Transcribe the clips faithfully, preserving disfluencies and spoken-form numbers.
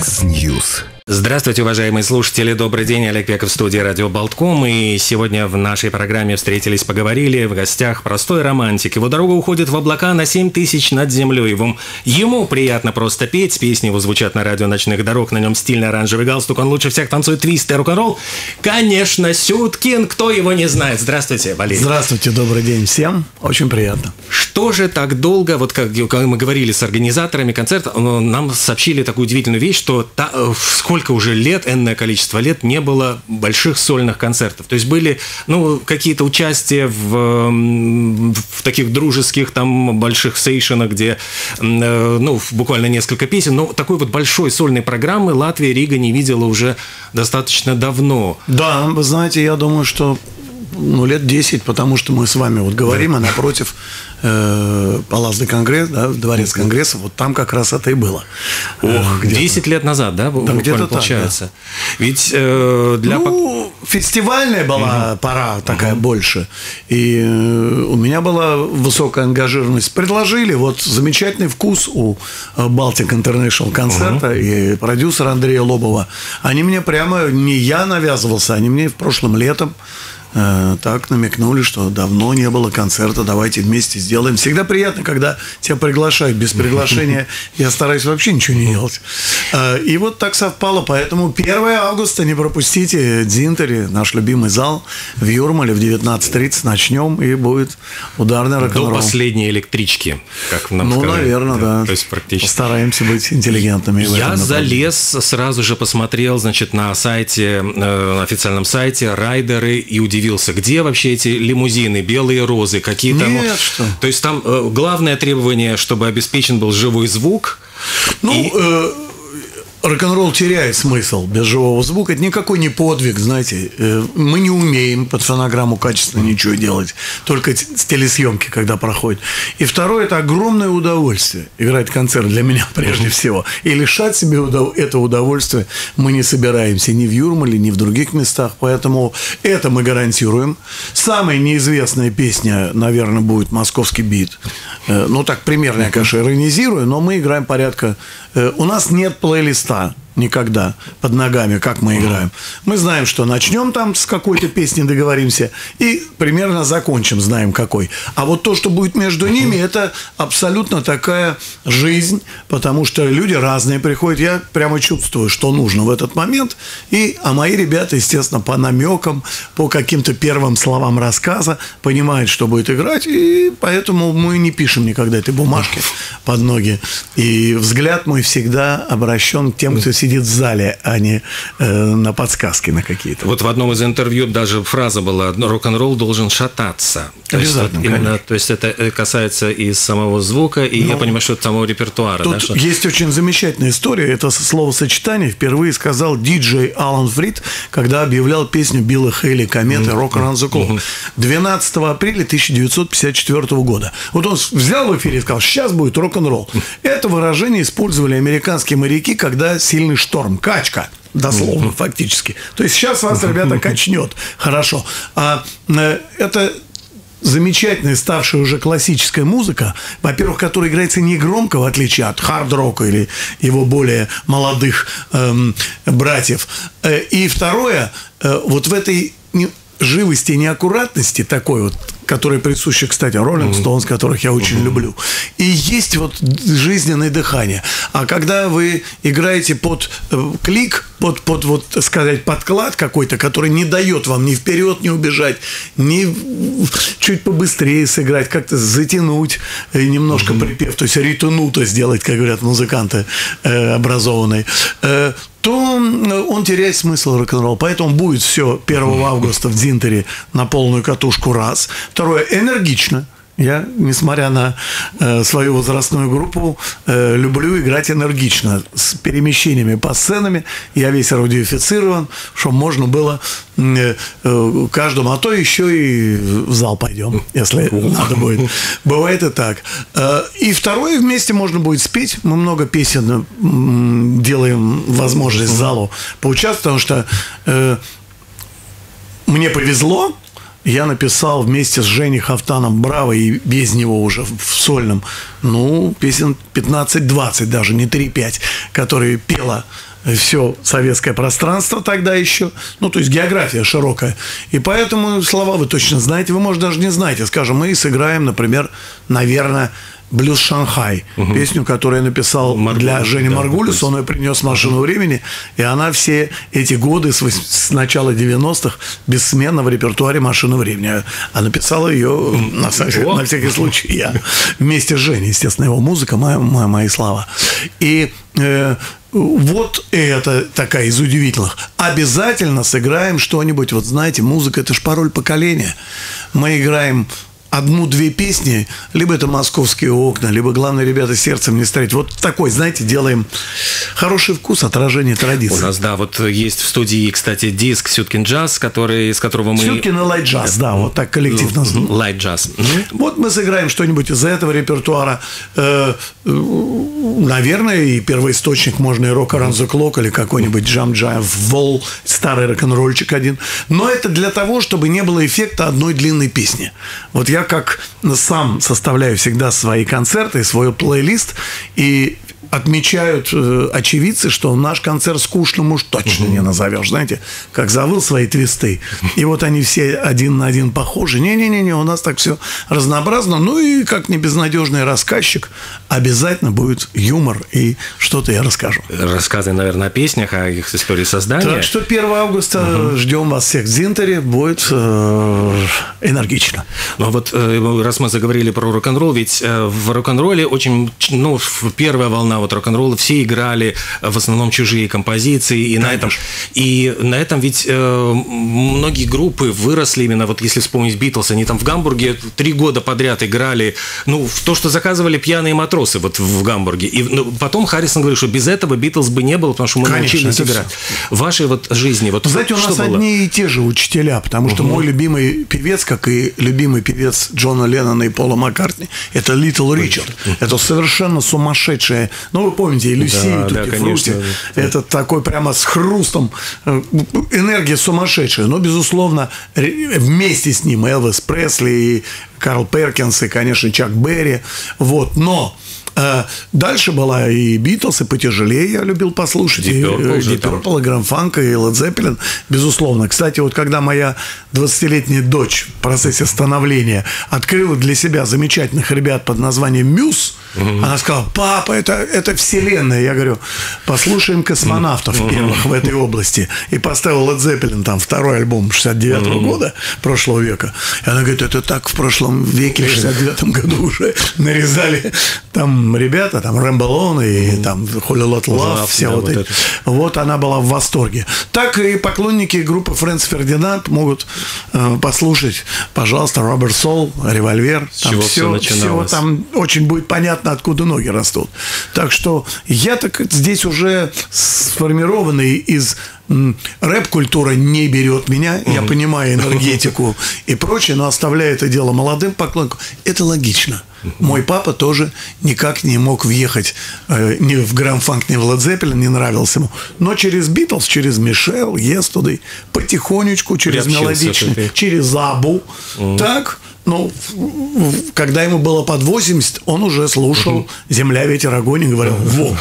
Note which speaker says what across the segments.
Speaker 1: Яндекс.Ньюс.
Speaker 2: Здравствуйте, уважаемые слушатели. Добрый день. Олег Пеков в студии Радио Болтком. И сегодня в нашей программе «Встретились, поговорили» в гостях простой романтик. Его дорога уходит в облака на семь тысяч над землей. Ему, ему приятно просто петь. Песни его звучат на радио ночных дорог. На нем стильный оранжевый галстук. Он лучше всех танцует твист и рок-н-ролл. Конечно, Сюткин. Кто его не знает? Здравствуйте, Валерий.
Speaker 3: Здравствуйте, добрый день всем. Очень приятно.
Speaker 2: Что же так долго, вот как, как мы говорили с организаторами концерта, нам сообщили такую удивительную вещь, что та, сколько уже лет, энное количество лет не было больших сольных концертов. То есть были, ну, какие-то участия в, в таких дружеских там больших сейшенах, где, ну, буквально несколько песен, но такой вот большой сольной программы Латвия, Рига не видела уже достаточно давно.
Speaker 3: Да, вы знаете, я думаю, что ну, лет десять, потому что мы с вами вот говорим, а напротив э, Палас де Конгресс, да, Дворец Конгресса, вот там как раз это и было.
Speaker 2: Ох, десять лет назад, да,
Speaker 3: да где-то
Speaker 2: получается.
Speaker 3: Так,
Speaker 2: да. Ведь э, для...
Speaker 3: Ну, фестивальная была угу. пора такая угу. больше. И э, у меня была высокая ангажированность. Предложили, вот замечательный вкус у Baltic International концерта угу. и продюсера Андрея Лобова. Они мне прямо, не я навязывался, они мне в прошлом летом так намекнули, что давно не было концерта, давайте вместе сделаем. Всегда приятно, когда тебя приглашают. Без приглашения я стараюсь вообще ничего не делать. И вот так совпало, поэтому первое августа не пропустите, Дзинтери, наш любимый зал, в Юрмале в девятнадцать тридцать начнем, и будет ударный рок-н-ролл.
Speaker 2: До последней электрички, как нам
Speaker 3: Ну,
Speaker 2: сказали.
Speaker 3: наверное, да.
Speaker 2: да. То есть практически.
Speaker 3: Постараемся быть интеллигентными.
Speaker 2: Я залез, сразу же посмотрел, значит, на сайте, на официальном сайте райдеры и удивился, где вообще эти лимузины, белые розы, какие-то...
Speaker 3: Нет,
Speaker 2: ну,
Speaker 3: что?
Speaker 2: То есть там э, главное требование, чтобы обеспечен был живой звук.
Speaker 3: Ну,
Speaker 2: и...
Speaker 3: э, рок-н-ролл теряет смысл без живого звука. Это никакой не подвиг, знаете. Мы не умеем под фонограмму качественно ничего делать. Только с телесъемки, когда проходит. И второе, это огромное удовольствие. Играть концерт для меня прежде всего. И лишать себе это удовольствие мы не собираемся ни в Юрмале, ни в других местах. Поэтому это мы гарантируем. Самая неизвестная песня, наверное, будет «Московский бит». Ну, так примерно я, конечно, иронизирую, но мы играем порядка... У нас нет плейлиста никогда под ногами, как мы играем. Мы знаем, что начнем там с какой-то песни, договоримся, и примерно закончим, знаем какой. А вот то, что будет между ними, это абсолютно такая жизнь, потому что люди разные приходят. Я прямо чувствую, что нужно в этот момент. И, а мои ребята, естественно, по намекам, по каким-то первым словам рассказа понимают, что будет играть, и поэтому мы не пишем никогда этой бумажки под ноги. И взгляд мой всегда обращен к тем, кто сидит сидит в зале, а не э, на подсказки на какие-то.
Speaker 2: Вот в одном из интервью даже фраза была: рок-н-ролл должен шататься. То есть, вот именно, то есть это касается и самого звука, и ну, я понимаю, что это самого репертуара.
Speaker 3: Тут
Speaker 2: да, что...
Speaker 3: есть очень замечательная история. Это словосочетание впервые сказал диджей Алан Фрид, когда объявлял песню Билла Хейли «Кометы» «Rock Around the Clock» двенадцатого апреля тысяча девятьсот пятьдесят четвёртого года. Вот он взял в эфире и сказал: сейчас будет рок-н-ролл. Это выражение использовали американские моряки, когда сильный шторм, качка, дословно, фактически. То есть сейчас вас, ребята, качнет. Хорошо. А, это замечательная, ставшая уже классическая музыка, во-первых, которая играется не громко, в отличие от хард-рока или его более молодых эм, братьев. И второе, э, вот в этой живости и неаккуратности такой вот, которая присуща, кстати, Роллинг Стоунс, которых я очень люблю. И есть вот жизненное дыхание. А когда вы играете под э, клик, под, под, вот, сказать, подклад какой-то, который не дает вам ни вперед не убежать, ни чуть побыстрее сыграть, как-то затянуть э, немножко mm-hmm. припев, то есть ритунуто сделать, как говорят музыканты э, образованные, э, то он теряет смысл рок-н-ролл. Поэтому будет все первого августа в Дзинтере на полную катушку раз. Второе, энергично. Я, несмотря на э, свою возрастную группу, э, люблю играть энергично, с перемещениями по сценам. Я весь аудиофицирован, чтобы можно было э, э, каждому, а то еще и в зал пойдем, если надо будет. Бывает и так. Э, и второе, вместе можно будет спеть. Мы много песен э, делаем, возможность залу поучаствовать, потому что э, мне повезло. Я написал вместе с Женей Хафтаном «Браво», и без него уже в сольном, ну, песен пятнадцать-двадцать даже, не три-пять, которые пела все советское пространство тогда еще, ну, то есть география широкая. И поэтому слова вы точно знаете, вы, может, даже не знаете. Скажем, мы сыграем, например, наверное, «Блюз Шанхай», угу. песню, которую я написал Маргулис, для Жени да, Маргулис, он ее принес «Машину времени», и она все эти годы с, с начала девяностых бессменно в репертуаре «Машины времени». А написал ее, на, на всякий случай, я вместе с Женей, естественно, его музыка, моя, моя, мои слова. И э, вот это такая из удивительных. Обязательно сыграем что-нибудь, вот знаете, музыка – это ж пароль поколения. Мы играем одну-две песни, либо это «Московские окна», либо «Главное, ребята, сердцем не стареть». Вот такой, знаете, делаем хороший вкус, отражение традиций.
Speaker 2: У нас, да, вот есть в студии, кстати, диск «Сюткин джаз», который, из которого мы...
Speaker 3: «Сюткин» и «Лайт джаз», да, вот так коллектив назван.
Speaker 2: «Лайт джаз».
Speaker 3: Вот мы сыграем что-нибудь из этого репертуара. Наверное, и первоисточник можно и «Rock Around the Clock» или какой-нибудь «Jump Jive Wall», старый рок-н-ролльчик один. Но это для того, чтобы не было эффекта одной длинной песни. Вот я как сам составляю всегда свои концерты, свой плейлист, и отмечают э, очевидцы, что наш концерт скучным уж точно не назовешь. Знаете, как завыл свои твисты. И вот они все один на один похожи. Не-не-не, у нас так все разнообразно. Ну и как не безнадежный рассказчик, обязательно будет юмор и что-то я расскажу.
Speaker 2: Рассказы, наверное, о песнях, о их истории создания.
Speaker 3: Так что первого августа угу. ждем вас всех в Зинтере. Будет э, энергично.
Speaker 2: Ну вот э, раз мы заговорили про рок-н-ролл, ведь э, в рок-н-ролле очень, ну, первая волна вот рок-н-ролла, все играли в основном чужие композиции, и на этом, и на этом ведь э, многие группы выросли именно, вот если вспомнить Битлз, они там в Гамбурге три года подряд играли, ну, в то, что заказывали пьяные матросы вот в Гамбурге, и ну, потом Харрисон говорит, что без этого Битлз бы не было, потому что мы Конечно, научились играть. В вашей вот жизни, вот
Speaker 3: знаете, у нас было? Одни и те же учителя, потому что угу. мой любимый певец, как и любимый певец Джона Леннона и Пола Маккартни, это Литл Ричард. Угу. Это совершенно сумасшедшая. Ну, вы помните, и Люси, да, и Тутти да, Фрути. Это такой прямо с хрустом. Энергия сумасшедшая. Но, безусловно, вместе с ним Элвис Пресли, и Карл Перкинс, и, конечно, Чак Берри. Вот. Но дальше была и Битлз, и потяжелее я любил послушать, и Deep Purple, и Грэм Фанк, и Led Zeppelin, безусловно. Кстати, вот когда моя двадцатилетняя дочь в процессе становления открыла для себя замечательных ребят под названием Мьюз, mm-hmm. она сказала: папа, это, это вселенная. Я говорю, послушаем космонавтов mm-hmm. первых в этой области. И поставил Led Zeppelin, там, второй альбом шестьдесят девятого mm-hmm. года, прошлого века. И она говорит, это так в прошлом веке, в шестьдесят девятом году уже нарезали там ребята, там Рэмбо и mm-hmm. там Whole Lotta Love, все да, вот, вот эти. Вот она была в восторге. Так и поклонники группы Фрэнс Фердинанд могут э, послушать, пожалуйста, Роберт Сол, Револьвер.
Speaker 2: С чего все начиналось.
Speaker 3: Все там очень будет понятно, откуда ноги растут. Так что я так здесь уже сформированный из рэп-культура не берет меня, mm-hmm. я понимаю энергетику и прочее, но оставляю это дело молодым поклонникам. Это логично. Mm-hmm. Мой папа тоже никак не мог въехать э, ни в Грэм Фанк, ни в Led Zeppelin, не нравился ему. Но через Битлз, через Мишел, Yesterday, потихонечку, через мелодичный, через Абу, mm-hmm. так. Ну, когда ему было под восемьдесят, он уже слушал uh-huh. «Земля, ветер, огонь» и говорил: во!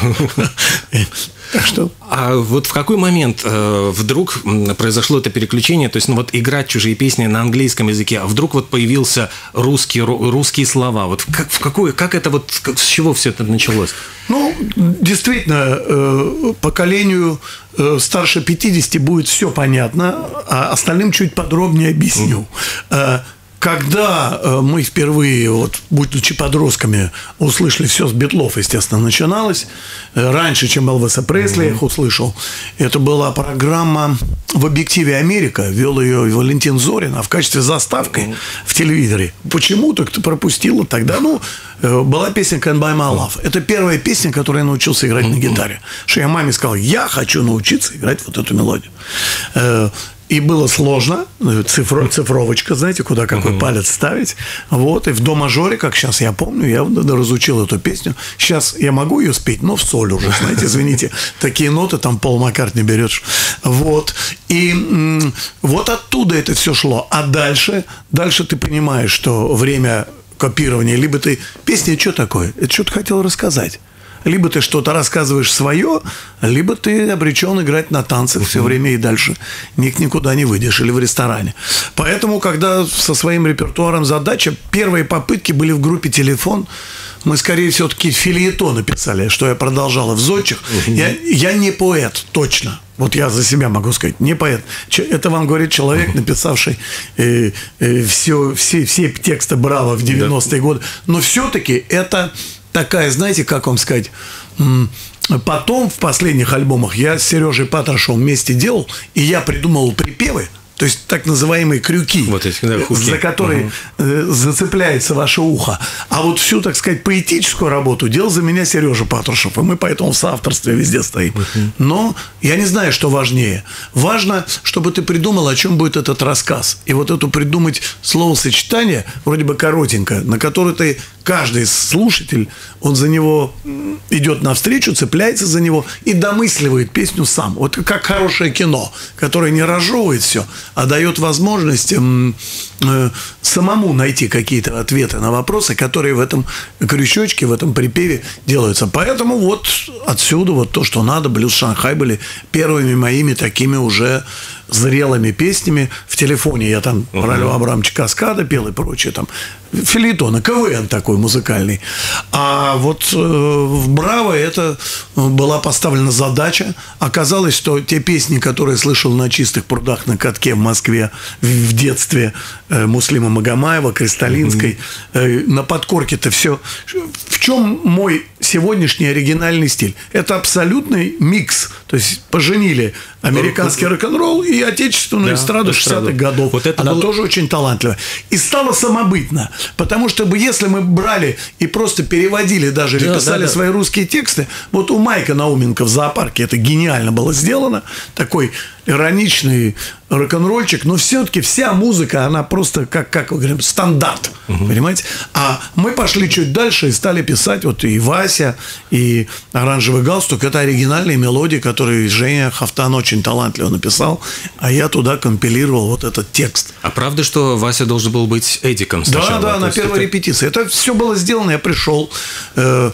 Speaker 3: Так что...
Speaker 2: А вот в какой момент э, вдруг произошло это переключение? То есть, ну вот играть чужие песни на английском языке, а вдруг вот появился русский, русские слова. Вот как, в какой, как это вот, как, с чего все это началось?
Speaker 3: Ну, действительно, э, поколению э, старше пятидесяти будет все понятно, а остальным чуть подробнее объясню. Uh-huh. Когда мы впервые, вот, будучи подростками, услышали все с Битлов, естественно, начиналось. Раньше, чем Элвиса Пресли, mm-hmm. я их услышал. Это была программа в «Объективе Америка». Вел ее Валентин Зорин, а в качестве заставки mm-hmm. в телевизоре. Почему-то кто пропустила тогда. Ну, была песня «Can't Buy My Love». Это первая песня, которую я научился играть mm-hmm. на гитаре. Что я маме сказал: я хочу научиться играть вот эту мелодию. И было сложно, цифро, цифровочка, знаете, куда какой uh-huh. палец ставить. Вот, и в до-мажоре, как сейчас я помню, я разучил эту песню. Сейчас я могу ее спеть, но в соль уже, знаете, извините, такие ноты там Пол Маккартни берешь. Вот, и м- вот оттуда это все шло. А дальше, дальше ты понимаешь, что время копирования, либо ты... Песня что такое? Это что ты хотел рассказать? Либо ты что-то рассказываешь свое, либо ты обречен играть на танцах все время и дальше ник никуда не выйдешь, или в ресторане. Поэтому, когда со своим репертуаром задача, первые попытки были в группе «Телефон». Мы, скорее, все-таки фельетоны писали, что я продолжала в зодчих. Я, я не поэт, точно. Вот я за себя могу сказать, не поэт. Это вам говорит человек, написавший э, э, все, все, все тексты «Браво» в девяностые годы. Но все-таки это такая, знаете, как вам сказать... Потом, в последних альбомах, я с Сережей Патрушевым вместе делал, и я придумал припевы, то есть так называемые крюки, вот эти, да, за которые угу. зацепляется ваше ухо. А вот всю, так сказать, поэтическую работу делал за меня Сережа Патрушев, и мы поэтому в соавторстве везде стоим. Угу. Но я не знаю, что важнее. Важно, чтобы ты придумал, о чем будет этот рассказ. И вот эту придумать словосочетание, вроде бы коротенькое, на которое ты, каждый слушатель, он за него идет навстречу, цепляется за него и домысливает песню сам. Вот как хорошее кино, которое не разжевывает все, а дает возможность м, э, самому найти какие-то ответы на вопросы, которые в этом крючочке, в этом припеве делаются. Поэтому вот отсюда вот то, что надо, «Блюз Шанхай» были первыми моими такими уже зрелыми песнями. В «Телефоне» я там uh-huh. про Льва Абрамовича Каскада пел и прочее. Там фельетон, КВН такой музыкальный. А вот э, в «Браво» это была поставлена задача. Оказалось, что те песни, которые я слышал на «Чистых прудах» на катке в Москве в детстве э, Муслима Магомаева, Кристалинской, э, на подкорке-то все. В чем мой сегодняшний оригинальный стиль? Это абсолютный микс. То есть поженили американский рок-н-ролл и отечественную да, эстраду шестидесятых годов. Вот это Она было... тоже очень талантливая. И стала самобытна. Потому что если мы брали и просто переводили даже, или да, писали да, да. свои русские тексты, вот у Майка Науменко в «Зоопарке» это гениально было сделано. Такой ироничный рок-н-ролльчик, но все-таки вся музыка, она просто, как, как мы говорим, стандарт, угу. понимаете? А мы пошли чуть дальше и стали писать, вот и Вася, и «Оранжевый галстук», это оригинальные мелодии, которые Женя Хафтан очень талантливо написал, а я туда компилировал вот этот текст.
Speaker 2: А правда, что Вася должен был быть Эдиком сначала?
Speaker 3: Да, да, на первой это... репетиции. Это все было сделано, я пришел, э,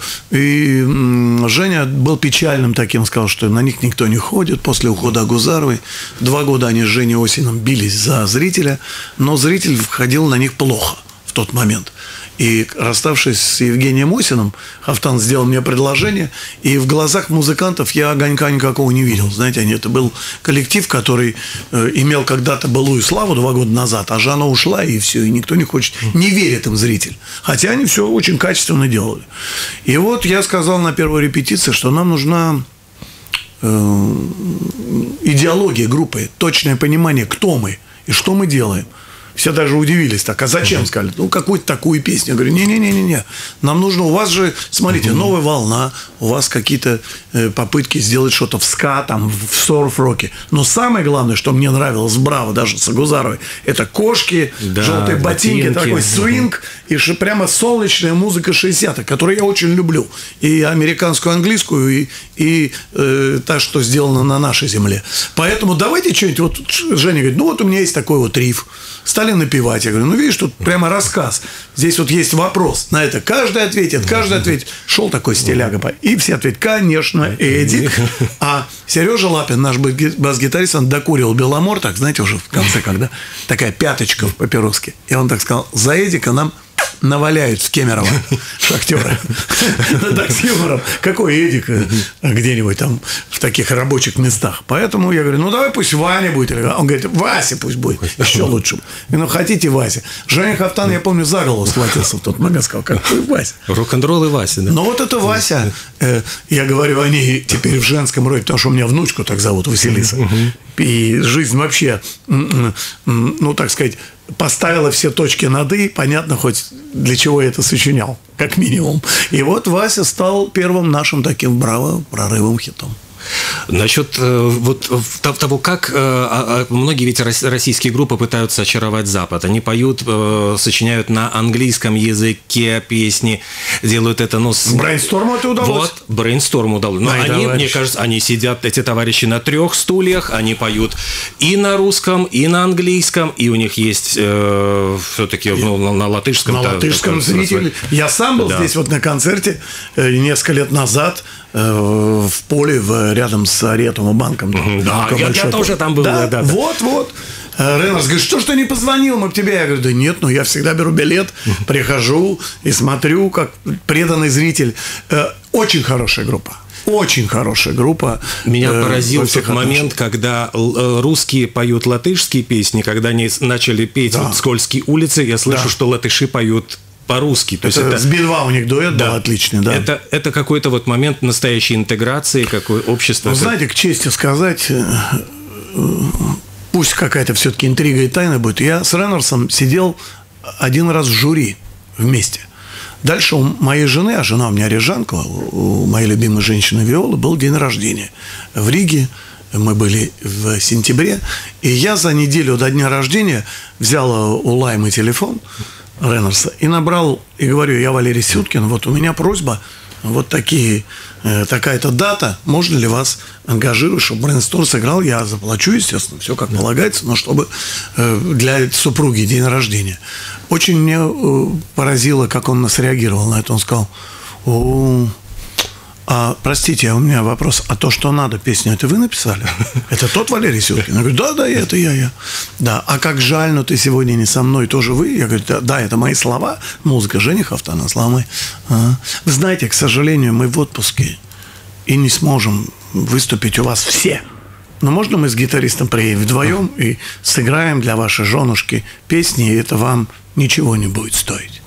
Speaker 3: и э, Женя был печальным таким, сказал, что на них никто не ходит после ухода Агузаровой. Два года они с Женей Осиным бились за зрителя, но зритель входил на них плохо в тот момент. И расставшись с Евгением Осиным, Хафтан сделал мне предложение, и в глазах музыкантов я огонька никакого не видел. Знаете, они, это был коллектив, который э, имел когда-то былую славу два года назад, а Жанна ушла, и все, и никто не хочет, не верит им зритель. Хотя они все очень качественно делали. И вот я сказал на первой репетиции, что нам нужна идеология группы, точное понимание, кто мы и что мы делаем. Все даже удивились так, а зачем? Сказали, ну, какую-то такую песню. Я говорю, не-не-не-не, нам нужно, у вас же, смотрите, новая волна, у вас какие-то э, попытки сделать что-то в ска, там, в сорф-роке. Но самое главное, что мне нравилось в «Браво», даже с Агузаровой, это кошки, да, желтые ботинки, ботинки, такой свинг, и прямо солнечная музыка шестидесятых, которую я очень люблю. И американскую, английскую, и, и э, та, что сделана на нашей земле. Поэтому давайте что-нибудь, вот Женя говорит, ну, вот у меня есть такой вот риф. Стали напевать. Я говорю, ну, видишь, тут прямо рассказ. Здесь вот есть вопрос. На это каждый ответит, каждый ответит. Шел такой стиляга. И все ответят, конечно, Эдик. А Сережа Лапин, наш бас-гитарист, он докуривал Беломор, так, знаете, уже в конце, когда такая пяточка в папироске. И он так сказал, за Эдика нам наваляют в Кемерово шахтеры. Так, с юмором. Какой Эдик где-нибудь там в таких рабочих местах. Поэтому я говорю, ну, давай пусть Ваня будет. Он говорит, Вася пусть будет. Еще лучше. Ну, хотите Вася. Женя Хафтан, я помню, за голову схватился в тот момент. Сказал, какой Вася.
Speaker 2: Рок-н-ролл и Вася, да?
Speaker 3: Ну, вот это Вася. Я говорю о ней теперь в женском роде, потому что у меня внучку так зовут, Василиса. И жизнь вообще, ну, так сказать, поставила все точки над «и», понятно, хоть для чего я это сочинял, как минимум. И вот Вася стал первым нашим таким браво прорывом хитом.
Speaker 2: Насчет вот того, как многие ведь российские группы пытаются очаровать Запад. Они поют, сочиняют на английском языке песни, делают это, ну... С...
Speaker 3: Брейнсторму это удалось?
Speaker 2: Вот, Брейнсторму удалось. Но
Speaker 3: Ай,
Speaker 2: они,
Speaker 3: товарищ.
Speaker 2: мне кажется, они сидят, эти товарищи, на трех стульях, они поют и на русском, и на английском, и у них есть э, все-таки ну, на латышском.
Speaker 3: На латышском зритель. Я сам был да. здесь вот на концерте э, несколько лет назад э, в поле в, рядом с Аретовым банком.
Speaker 2: Да, я, я тоже там был.
Speaker 3: Да,
Speaker 2: да, да.
Speaker 3: Вот, вот. Рейнольдс говорит, что ж ты не позвонил, мы к тебе. Я говорю, да нет, ну я всегда беру билет, прихожу и смотрю, как преданный зритель. Очень хорошая группа. Очень хорошая группа.
Speaker 2: Меня э, поразил тот
Speaker 3: отношениях.
Speaker 2: момент, когда русские поют латышские песни, когда они начали петь да. вот «Скользкие улицы», я слышу, да. что латыши поют по-русски. То
Speaker 3: это,
Speaker 2: есть это
Speaker 3: с би два у них дуэт да. был отличный. Да.
Speaker 2: Это, это какой-то вот момент настоящей интеграции, какое общество.
Speaker 3: Вы
Speaker 2: это...
Speaker 3: знаете, к чести сказать... Пусть какая-то все-таки интрига и тайна будет. Я с Рейнольдсом сидел один раз в жюри вместе. Дальше у моей жены, а жена у меня рижанка, у моей любимой женщины Виолы был день рождения в Риге. Мы были в сентябре. И я за неделю до дня рождения взял у Лаймы телефон Рейнольдса и набрал, и говорю, я Валерий Сюткин, вот у меня просьба, вот такие, э, такая-то дата, можно ли вас ангажировать, чтобы Брейнсторм сыграл, я заплачу, естественно, все как полагается, но чтобы э, для супруги день рождения. Очень меня э, поразило, как он нас реагировал на это. Он сказал, о, а, простите, у меня вопрос, а то, что надо, песню, это вы написали? Это тот Валерий Сюткин? Я говорю, да, да, это я, я. Да, а как жаль, но ты сегодня не со мной, тоже вы? Я говорю, да, да это мои слова, музыка Женихов, она слова мои. А. Вы знаете, к сожалению, мы в отпуске и не сможем выступить у вас все. Но можно мы с гитаристом приедем вдвоем и сыграем для вашей женушки песни, и это вам ничего не будет стоить.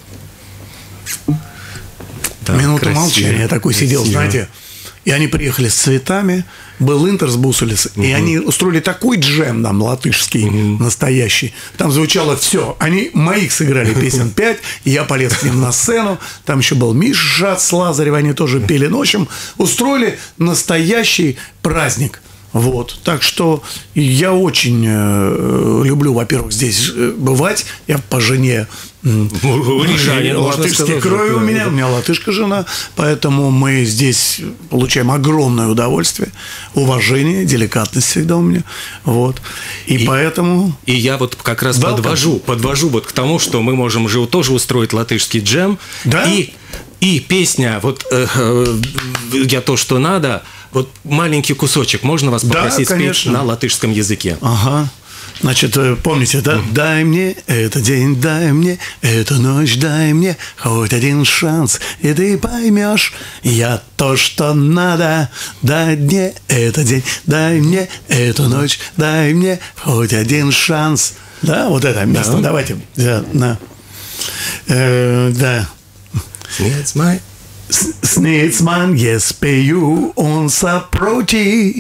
Speaker 3: Да, минуту красиво, молчания. Я такой красиво. Сидел, знаете. И они приехали с цветами. Был Интерс Бусулис. Угу. И они устроили такой джем нам, латышский, угу. настоящий. Там звучало все. Они моих сыграли песен пять. И я полез к ним на сцену. Там еще был Миша с Лазарев. Они тоже пели ночью. Устроили настоящий праздник. Вот. Так что я очень э, люблю, во-первых, здесь бывать. Я по жене
Speaker 2: Рижанин,
Speaker 3: латышской крови у меня, у меня латышка жена, поэтому мы здесь получаем огромное удовольствие, уважение, деликатность всегда у меня, вот, и, и поэтому...
Speaker 2: И я вот как раз да, подвожу, подвожу вот к тому, что мы можем же тоже устроить латышский джем,
Speaker 3: да?
Speaker 2: и, и песня, вот э, э, «Я то, что надо», вот маленький кусочек, можно вас попросить да, спеть на латышском языке?
Speaker 3: Ага. Значит, помните, да? Mm. Дай мне этот день, дай мне эту ночь, дай мне хоть один шанс, и ты поймешь, я то, что надо. Дай мне этот день, дай мне эту ночь, дай мне хоть один шанс. Да, вот это место. Да. Давайте. Да, да. Э, да.
Speaker 2: Снецман.
Speaker 3: Снецман, я спею, он сопроти.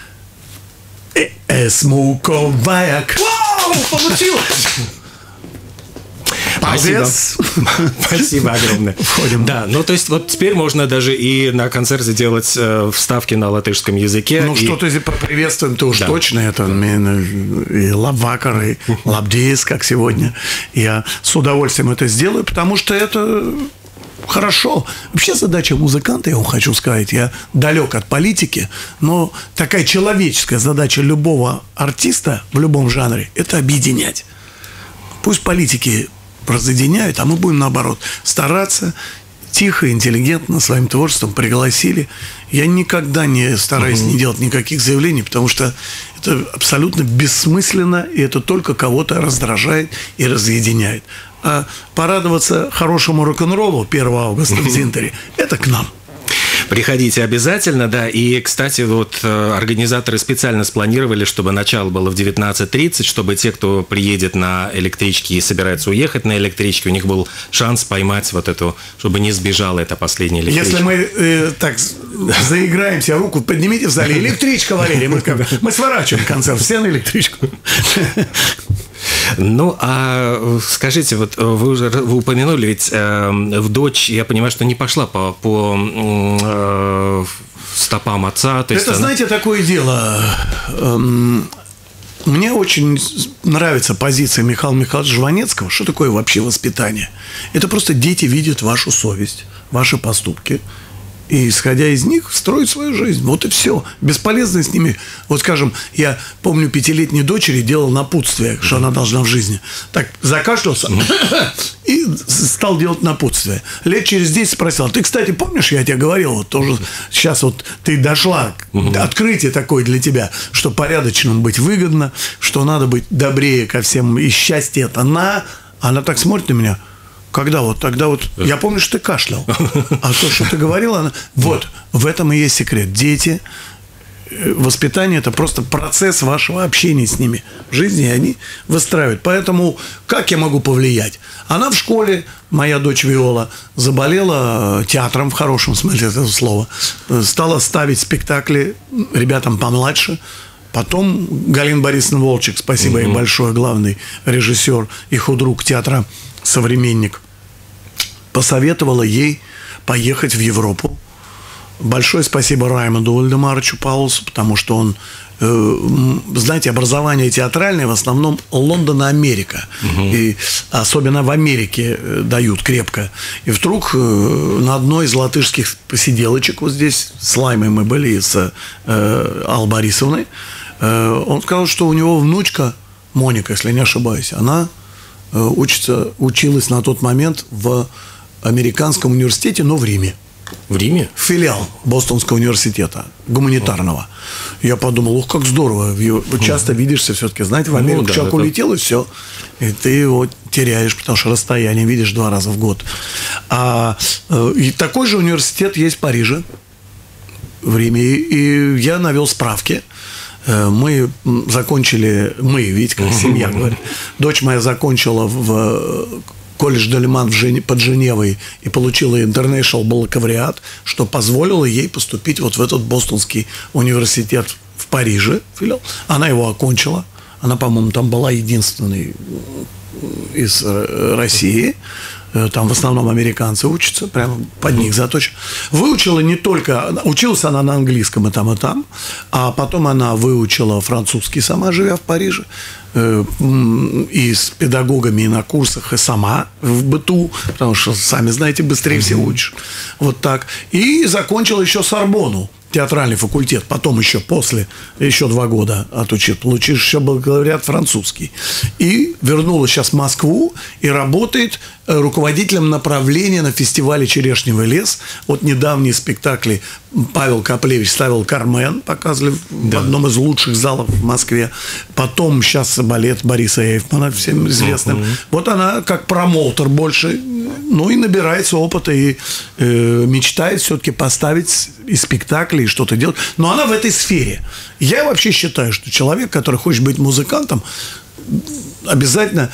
Speaker 3: Эсмуковая. Вау, получилось!
Speaker 2: Спасибо. Спасибо огромное.
Speaker 3: Входим.
Speaker 2: Да, ну то есть вот теперь можно даже и на концерте делать э, вставки на латышском языке.
Speaker 3: Ну
Speaker 2: и...
Speaker 3: что-то поприветствуем-то уж да. точно. Это и лабвакар, и лабдис, как сегодня. Я с удовольствием это сделаю, потому что это... Хорошо. Вообще задача музыканта, я вам хочу сказать, я далек от политики, но такая человеческая задача любого артиста в любом жанре – это объединять. Пусть политики разъединяют, а мы будем, наоборот, стараться тихо, интеллигентно, своим творчеством пригласили. Я никогда не стараюсь uh-huh. не делать никаких заявлений, потому что это абсолютно бессмысленно, и это только кого-то раздражает и разъединяет. А порадоваться хорошему рок-н-роллу первого августа в Зинтере – это к нам.
Speaker 2: Приходите обязательно, да. И, кстати, вот организаторы специально спланировали, чтобы начало было в девятнадцать тридцать, чтобы те, кто приедет на электричке и собирается уехать на электричке, у них был шанс поймать вот эту, чтобы не сбежала эта последняя электричка.
Speaker 3: Если мы э, так заиграемся, руку поднимите в зале, электричка, Валерий, мы, мы сворачиваем концерт, все на электричку.
Speaker 2: Ну, а скажите, вот вы уже вы упомянули, ведь э, в дочь, я понимаю, что не пошла по, по э, стопам отца. То есть
Speaker 3: это, она... знаете, такое дело. Мне очень нравится позиция Михаила Михайловича Жванецкого. Что такое вообще воспитание? Это просто дети видят вашу совесть, ваши поступки. И, исходя из них, строить свою жизнь. Вот и все. Бесполезно с ними. Вот, скажем, я помню, пятилетней дочери делал напутствие, что она должна в жизни. Так, закашлялся и стал делать напутствие. Лет через десять спросил: ты, кстати, помнишь, я тебе говорил, вот тоже сейчас вот ты дошла, открытие такое для тебя, что порядочным быть выгодно, что надо быть добрее ко всем, и счастье это на... Она так смотрит на меня. Когда вот, тогда вот, я помню, что ты кашлял, а то, что ты говорила, она... вот, в этом и есть секрет. Дети, воспитание – это просто процесс вашего общения с ними в жизни, и они выстраивают. Поэтому как я могу повлиять? Она в школе, моя дочь Виола, заболела театром, в хорошем смысле этого слова, стала ставить спектакли ребятам помладше. Потом Галина Борисовна Волчек, спасибо ей большое, главный режиссер и худрук театра «Современник», посоветовала ей поехать в Европу. Большое спасибо Раймонду Вальдемаровичу Паулсу, потому что он, э, знаете, образование театральное в основном Лондон-Америка. Угу. И особенно в Америке дают крепко. И вдруг э, на одной из латышских посиделочек, вот здесь с Лаймой мы были, с э, Аллой Борисовной, э, он сказал, что у него внучка Моника, если не ошибаюсь, она учится, училась на тот момент в американском университете, но в Риме.
Speaker 2: В Риме?
Speaker 3: Филиал Бостонского университета, гуманитарного. Я подумал, ух, как здорово. Часто видишься все-таки, знаете, в Америку ну, да, человек это... улетел, и все. И ты его теряешь, потому что расстояние видишь два раза в год. А, и такой же университет есть в Париже, в Риме. И я навел справки. Мы закончили, мы, видите, как семья говорит. Дочь моя закончила в колледж Делиман под Женевой и получила International бакалавриат, что позволило ей поступить вот в этот Бостонский университет в Париже. Она его окончила. Она, по-моему, там была единственной из России. Там в основном американцы учатся, прямо под них заточен. Выучила не только... Училась она на английском и там, и там, а потом она выучила французский сама, живя в Париже, и с педагогами, и на курсах, и сама в быту, потому что, сами знаете, быстрее все учишь. Вот так. И закончила еще Сорбонну, театральный факультет, потом еще после, еще два года отучил, получил еще бакалавриат французский. И вернулась сейчас в Москву и работает руководителем направления на фестивале «Черешневый лес». Вот недавние спектакли Павел Коплевич ставил «Кармен», показывали да. в одном из лучших залов в Москве. Потом сейчас балет Бориса Эйфмана, всем известным. Uh-huh. Вот она как промоутер больше, ну и набирается опыта и э, мечтает все-таки поставить и спектакли, и что-то делать. Но она в этой сфере. Я вообще считаю, что человек, который хочет быть музыкантом, обязательно...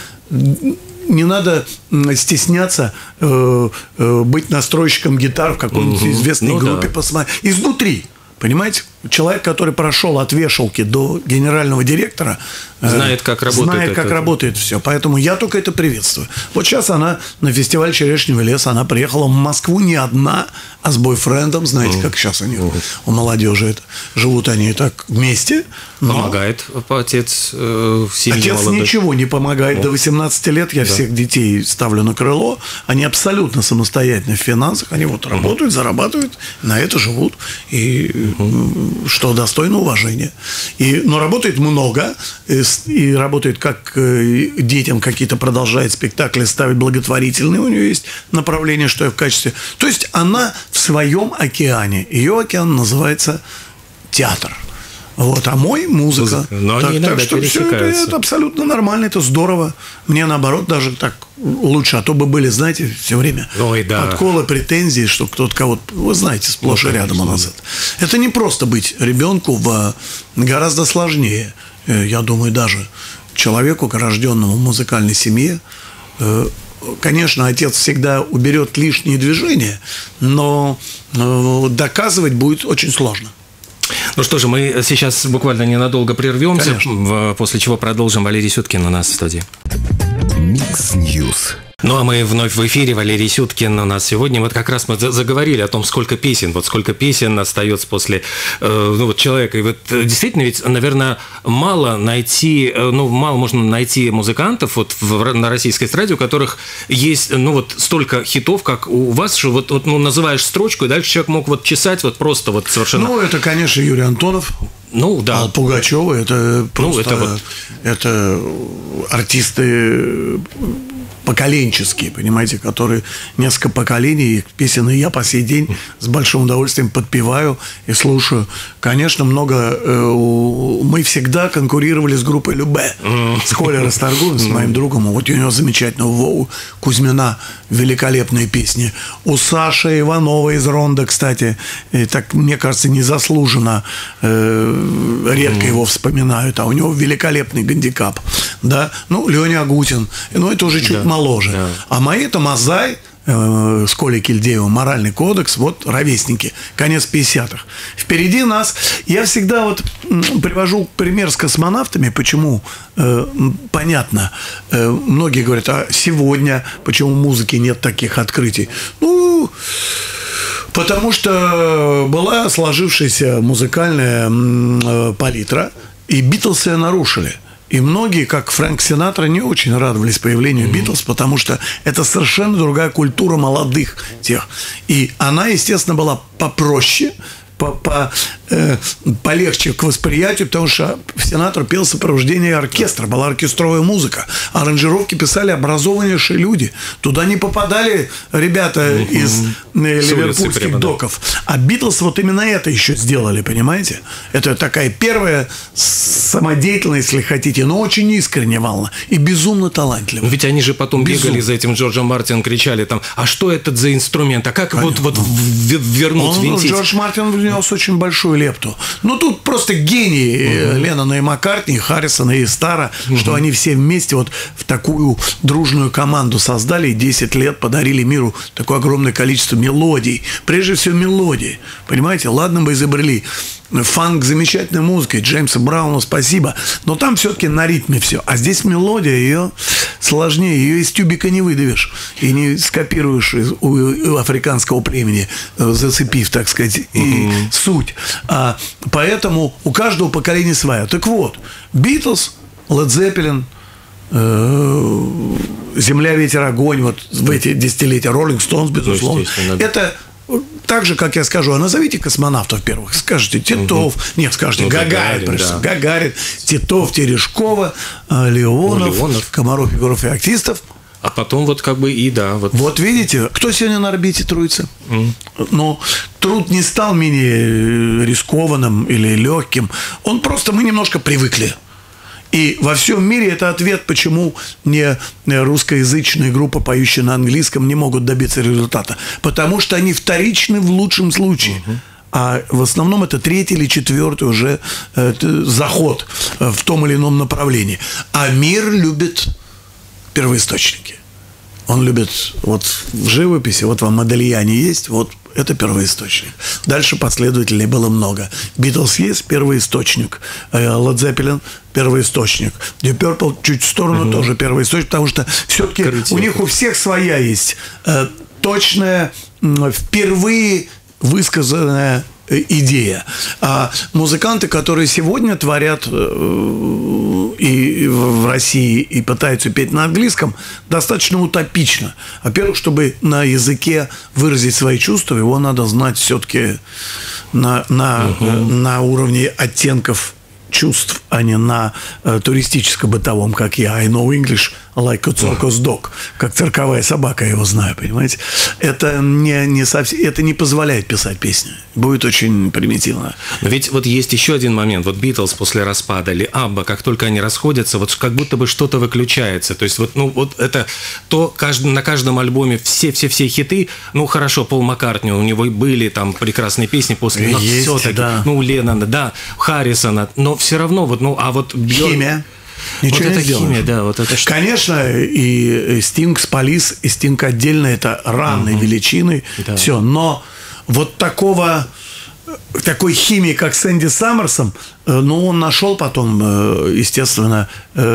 Speaker 3: Не надо стесняться э, э, быть настройщиком гитар в какой-нибудь угу. известной ну, группе. Да. Посмотри. Изнутри. Понимаете? Человек, который прошел от вешалки до генерального директора,
Speaker 2: знает, как работает,
Speaker 3: знает, как это. работает все. Поэтому я только это приветствую. Вот сейчас она на фестиваль «Черешневый лес», она приехала в Москву не одна, а с бойфрендом. Знаете, uh-huh. как сейчас у них, uh-huh. у молодежи это. Живут они так вместе. Но...
Speaker 2: Помогает отец э, в семье
Speaker 3: Отец
Speaker 2: молодой.
Speaker 3: Ничего не помогает. Uh-huh. До восемнадцати лет я да. всех детей ставлю на крыло. Они абсолютно самостоятельны в финансах. Они вот uh-huh. работают, зарабатывают, на это живут. И uh-huh. что достойно уважения. И, но работает много. И, и работает как э, детям какие-то продолжает спектакли ставить благотворительные. У нее есть направление, что я в качестве... То есть она в своем океане. Ее океан называется театр. Вот, а мой музыка.
Speaker 2: Но
Speaker 3: так,
Speaker 2: они
Speaker 3: так что все это, это абсолютно нормально, это здорово. Мне наоборот даже так лучше, а то бы были, знаете, все время
Speaker 2: Ой, да.
Speaker 3: подколы, претензии, что кто-то кого-то, вы знаете, сплошь ну, и рядом у нас это. Это не просто быть ребенку, в, гораздо сложнее. Я думаю, даже человеку, рожденному в музыкальной семье, конечно, отец всегда уберет лишние движения, но доказывать будет очень сложно.
Speaker 2: Ну что же, мы сейчас буквально ненадолго прервемся, Конечно. После чего продолжим. Валерий Сюткин у нас в студии.
Speaker 1: Микс Ньюс.
Speaker 2: Ну, а мы вновь в эфире. Валерий Сюткин у нас сегодня. Вот как раз мы заговорили о том, сколько песен, вот сколько песен остается после э, ну, вот человека. И вот действительно ведь, наверное, мало найти, ну, мало можно найти музыкантов вот в, на российской эстраде, у которых есть, ну, вот столько хитов, как у вас, что вот, вот ну, называешь строчку, и дальше человек мог вот чесать вот просто вот совершенно...
Speaker 3: Ну, это, конечно, Юрий Антонов.
Speaker 2: Ну, да.
Speaker 3: А Пугачева, это просто... Ну, это, вот... это артисты... поколенческие, понимаете, которые несколько поколений, их песен я по сей день с большим удовольствием подпеваю и слушаю. Конечно, много... Э, мы всегда конкурировали с группой Любэ, с Колей Расторгуевым, с моим другом. Вот у него замечательного Вову Кузьмина великолепные песни. У Саши Иванова из Ронда, кстати, и так, мне кажется, незаслуженно э, редко его вспоминают, а у него великолепный гандикап. Да? Ну, Леня Агутин. Ну, это уже чуть да. моложе. Да. А мои это Мазай э, с Колей Кильдеевым, «Моральный кодекс», вот ровесники, конец пятидесятых. Впереди нас, я всегда вот привожу пример с космонавтами, почему, э, понятно, э, многие говорят, а сегодня почему в музыке нет таких открытий? Ну, потому что была сложившаяся музыкальная э, палитра, и Битлз ее нарушили. И многие, как Фрэнк Синатра, не очень радовались появлению Битлз, mm-hmm. потому что это совершенно другая культура молодых тех. И она, естественно, была попроще, по, по, э, полегче к восприятию, потому что Синатра пел сопровождение оркестра, была оркестровая музыка. Аранжировки писали образованнейшие люди. Туда не попадали ребята mm-hmm. из э, ливерпульских прямо, доков. Да. А Битлз вот именно это еще сделали, понимаете? Это такая первая самодеятельность, если хотите, но очень искренне волна и безумно талантливая.
Speaker 2: Ведь они же потом безумно. Бегали за этим Джорджем Мартином, кричали там, а что это за инструмент? А как вот, вот вернуть, винтить?
Speaker 3: Джордж Мартин внес очень большую лепту. Ну, тут просто гении uh-huh. Леннона и Маккартни, Харрисона и Старра, uh-huh. что они все вместе вот в такую дружную команду создали и десять лет подарили миру такое огромное количество мелодий. Прежде всего, мелодии. Понимаете? Ладно, мы изобрели фанк замечательной музыкой, Джеймса Брауна, спасибо. Но там все-таки на ритме все. А здесь мелодия, ее сложнее. Ее из тюбика не выдавишь. И не скопируешь из, у, у африканского племени, зацепив, так сказать, и mm-hmm. суть. А, поэтому у каждого поколения своя. Так вот, Битлз, Лед Зеппелин, э, Земля, ветер, огонь, вот в эти десятилетия, Роллинг Стоунс, безусловно. Ну, это... Так же, как я скажу, а назовите космонавтов первых. Скажите Титов, угу. нет, скажите ну, Гагарин, Гагарин, да. Гагарин, Титов, Терешкова, Леонов, Леонов. Комаров, Егоров и Актистов.
Speaker 2: А потом вот как бы и да. Вот,
Speaker 3: вот видите, кто сегодня на орбите трудится? Mm. Но труд не стал менее рискованным или легким. Он просто, мы немножко привыкли. И во всем мире это ответ, почему не русскоязычная группа, поющая на английском, не могут добиться результата. Потому что они вторичны в лучшем случае. Uh-huh. А в основном это третий или четвертый уже э, заход в том или ином направлении. А мир любит первоисточники. Он любит вот в живописи, вот вам Модельяне есть, вот это первоисточник. Дальше последователей было много. Битлз есть первоисточник. Лед Зеппелин первоисточник. Deep Purple чуть в сторону угу. тоже первоисточник, потому что все-таки у них у всех своя есть э, точная, э, впервые высказанная идея. А музыканты, которые сегодня творят э, и в России и пытаются петь на английском, достаточно утопично. Во-первых, чтобы на языке выразить свои чувства, его надо знать все-таки на, на, угу. на уровне оттенков чувств, а не на э, туристическо-бытовом, как я. I know English like a circus dog. Как цирковая собака, я его знаю, понимаете? Это не, не, совсем, это не позволяет писать песни. Будет очень примитивно.
Speaker 2: Но ведь вот есть еще один момент. Вот Битлз после распада или Абба, как только они расходятся, вот как будто бы что-то выключается. То есть вот, ну, вот это то каждый, на каждом альбоме все-все-все хиты. Ну, хорошо, Пол Маккартни, у него были там прекрасные песни после, но
Speaker 3: есть,
Speaker 2: все-таки,
Speaker 3: да.
Speaker 2: ну, Леннона, да, Харрисона, но все равно, вот, ну, а вот Бьорк...
Speaker 3: Химия. Ничего
Speaker 2: вот
Speaker 3: не
Speaker 2: это
Speaker 3: сделаешь.
Speaker 2: Химия, да, вот это что?
Speaker 3: Конечно, и Стинг с Полис, и Стинг отдельно, это равные угу. величины, да. все. Но вот такого такой химии, как с Энди Саммерсом, но он нашел потом, естественно,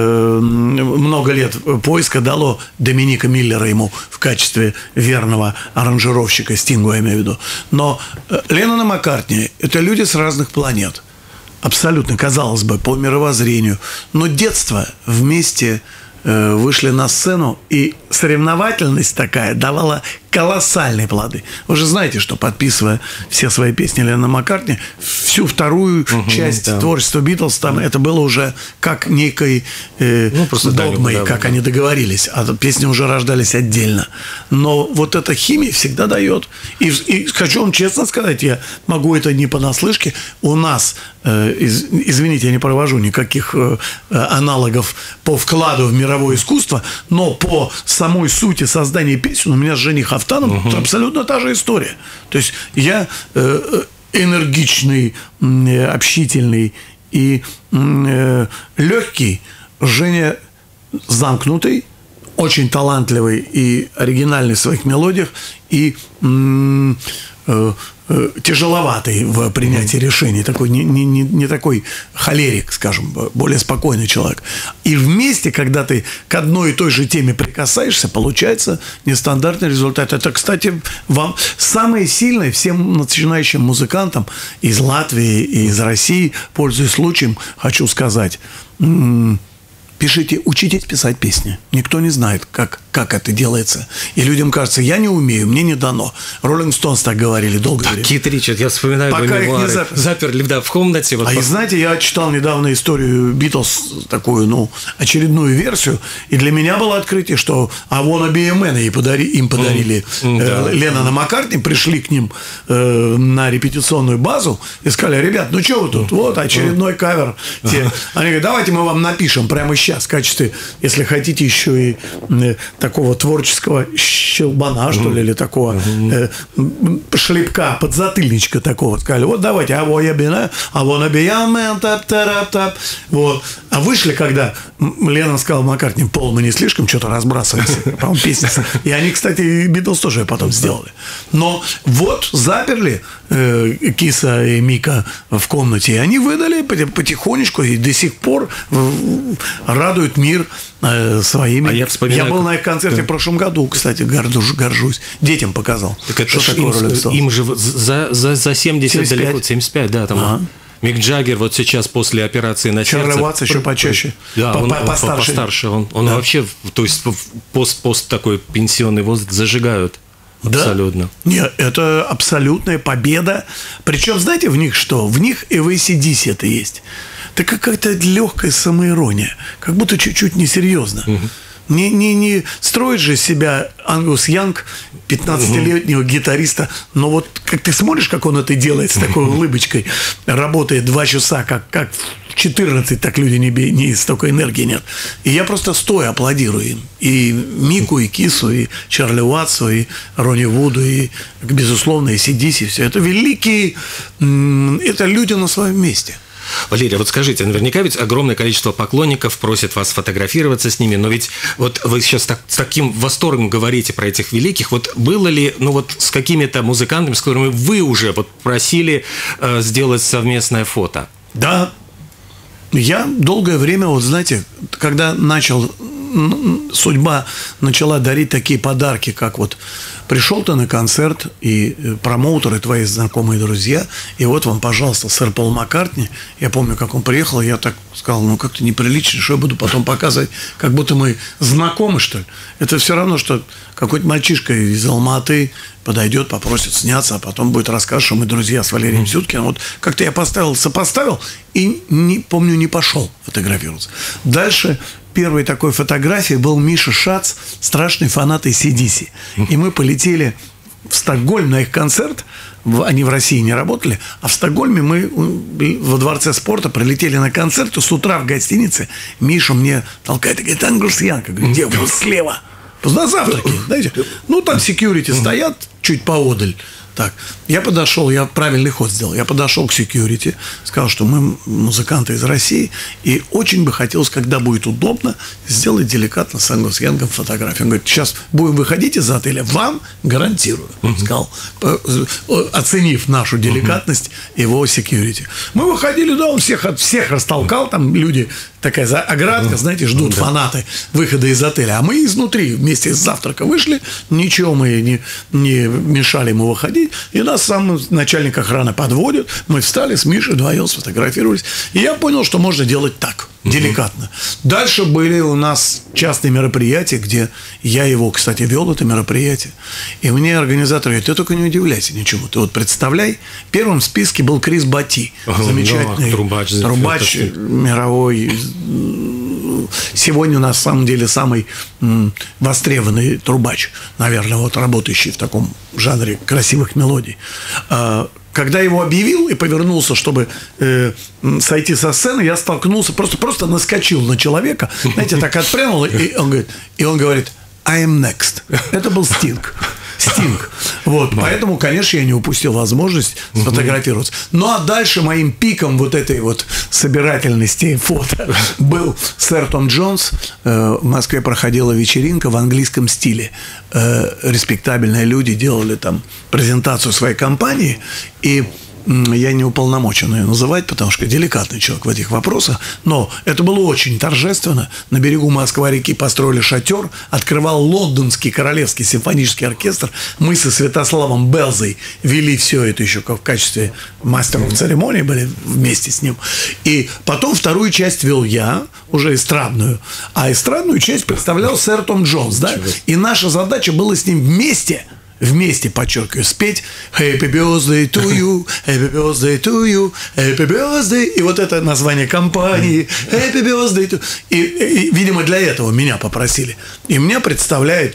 Speaker 3: много лет поиска дало Доминика Миллера ему в качестве верного аранжировщика, Стингу, я имею в виду. Но Леннон и Маккартни – это люди с разных планет. Абсолютно, казалось бы, по мировоззрению. Но детство вместе вышли на сцену, и соревновательность такая давала колоссальные плоды. Вы же знаете, что, подписывая все свои песни Леннона Маккартни, всю вторую угу, часть да. творчества Битлз, там это было уже как некой э, ну, догмой, да, как да. они договорились, а песни уже рождались отдельно. Но вот эта химия всегда дает. И, и хочу вам честно сказать, я могу это не понаслышке, у нас, э, из, извините, я не провожу никаких э, аналогов по вкладу в мировое искусство, но по самой сути создания песен у меня с жених Автаном угу. абсолютно та же история. То есть я э, энергичный, э, общительный и э, легкий, Женя замкнутый, очень талантливый и оригинальный в своих мелодиях, и э, э, тяжеловатый в принятии mm-hmm. решений, такой, не, не, не такой холерик, скажем, более спокойный человек. И вместе, когда ты к одной и той же теме прикасаешься, получается нестандартный результат. Это, кстати, вам самое сильное всем начинающим музыкантам из Латвии и из России, пользуясь случаем, хочу сказать, пишите, учитесь писать песни. Никто не знает, как, как это делается. И людям кажется, я не умею, мне не дано. Роллинг Стоунс так говорили долго.
Speaker 2: Да, Кит Ричард, я вспоминаю
Speaker 3: Пока
Speaker 2: его мемуары.
Speaker 3: Их не запер...
Speaker 2: заперли да, в комнате. Вот
Speaker 3: а
Speaker 2: по...
Speaker 3: и знаете, я читал недавно историю Битлз, такую, ну, очередную версию, и для меня было открытие, что I Wanna Be a Man ей подари, им подарили mm, э, да. Леннон и Маккартни, пришли к ним э, на репетиционную базу и сказали, ребят, ну что вы тут, вот очередной кавер. Те. Они говорят, давайте мы вам напишем прямо сейчас в качестве, если хотите, еще и э, такого творческого щелбана, что ли, или такого э, шлепка, подзатыльничка такого. Сказали, вот давайте, а вот я бина, а вон обиямен, тап тарап тап. Вот. А вышли, когда Леннон сказал Маккартни, Пол, мы не слишком что-то разбрасываемся, по-моему, песни. И они, кстати, Битлз тоже потом сделали. Но вот заперли э, Киса и Мика в комнате, и они выдали потихонечку, и до сих пор радуют мир э, своими. А я, вспоминаю, я был на их концерте да. в прошлом году, кстати, горжусь, горжусь. Детям показал.
Speaker 2: Так это что такое Роллинг Стоунс? Им же за, за, за семьдесят, семьдесят пять далеко, семьдесят пять, да, там. Ага. Мик Джаггер вот сейчас после операции на сердце.
Speaker 3: Чарли Ватс еще почаще.
Speaker 2: Да, он, постарше. постарше. Он, он да. вообще, то есть пост, пост такой пенсионный возраст зажигают. Абсолютно.
Speaker 3: Да? Нет, это абсолютная победа. Причем, знаете, в них что? В них и в эй си ди си это есть. Это какая-то легкая самоирония. Как будто чуть-чуть несерьезно. Угу. Не, не, не строит же себя Ангус Янг, пятнадцатилетнего гитариста, но вот как ты смотришь, как он это делает с такой улыбочкой, работает два часа, как, как в четырнадцать, так люди не, не столько энергии нет. И я просто стоя аплодирую им. И Мику, и Кису, и Чарли Уатсу, и Ронни Вуду, и, безусловно, и си ди си. Все это великие, это люди на своем месте.
Speaker 2: Валерий, вот скажите, наверняка ведь огромное количество поклонников просит вас фотографироваться с ними, но ведь вот вы сейчас так, с таким восторгом говорите про этих великих, вот было ли, ну вот с какими-то музыкантами, с которыми вы уже вот просили э, сделать совместное фото?
Speaker 3: Да, я долгое время, вот знаете, когда начал, судьба начала дарить такие подарки, как вот пришел ты на концерт, и промоутеры, твои знакомые друзья, и вот вам, пожалуйста, сэр Пол Маккартни. Я помню, как он приехал, я так сказал, ну как-то неприлично, что я буду потом показывать, как будто мы знакомы, что ли. Это все равно, что какой-то мальчишка из Алматы подойдет, попросит сняться, а потом будет рассказывать, что мы друзья с Валерием Сюткиным. Вот как-то я поставил, сопоставил, и, не, помню, не пошел фотографироваться. Дальше первой такой фотографией был Миша Шац, страшный фанат эй си ди си. И мы полетели в Стокгольм на их концерт. Они в России не работали. А в Стокгольме мы во Дворце спорта прилетели на концерт. И с утра в гостинице Миша мне толкает и говорит, Ангус Янг. Я говорю, где вы? Слева. На завтраке, знаете. Ну, там секьюрити стоят чуть поодаль. Так, я подошел, я правильный ход сделал. Я подошел к security, сказал, что мы музыканты из России, и очень бы хотелось, когда будет удобно, сделать деликатно с Энгус Янгом фотографию. Он говорит, сейчас будем выходить из отеля, вам гарантирую. Он сказал, оценив нашу деликатность, его security. Мы выходили, да, он всех, всех растолкал, там люди, такая оградка, знаете, ждут фанаты выхода из отеля. А мы изнутри вместе с завтрака вышли, ничего мы не, не мешали ему выходить, и нас сам начальник охраны подводит, мы встали с Мишей вдвоем, сфотографировались, и я понял, что можно делать так, деликатно. Дальше были у нас частные мероприятия, где я его, кстати, вел это мероприятие, и мне организатор говорит, ты только не удивляйся ничему, ты вот представляй, в первом списке был Крис Бати, замечательный
Speaker 2: да, трубач,
Speaker 3: трубач мировой. Сегодня на самом деле самый м, востребованный трубач, наверное, вот работающий в таком жанре красивых мелодий. А, когда его объявил и повернулся, чтобы э, сойти со сцены, я столкнулся, просто, просто наскочил на человека, знаете, так отпрянул, и он говорит, и он говорит I am next. Это был Стинг. Стинг. Вот, да. Поэтому, конечно, я не упустил возможность сфотографироваться. Ну, а дальше моим пиком вот этой вот собирательности фото был сэр Том Джонс. В Москве проходила вечеринка в английском стиле. Респектабельные люди делали там презентацию своей компании, и я не уполномочен ее называть, потому что деликатный человек в этих вопросах. Но это было очень торжественно. На берегу Москва-реки построили шатер. Открывал Лондонский королевский симфонический оркестр. Мы со Святославом Белзой вели все это еще как в качестве мастеров церемонии, были вместе с ним. И потом вторую часть вел я, уже эстрадную. А эстрадную часть представлял сэр Том Джонс. Да? И наша задача была с ним вместе... Вместе, подчеркиваю, спеть Happy birthday to you, Happy birthday to you, Happy birthday. И вот это название компании Happy birthday to... И, и, видимо, для этого меня попросили. И меня представляет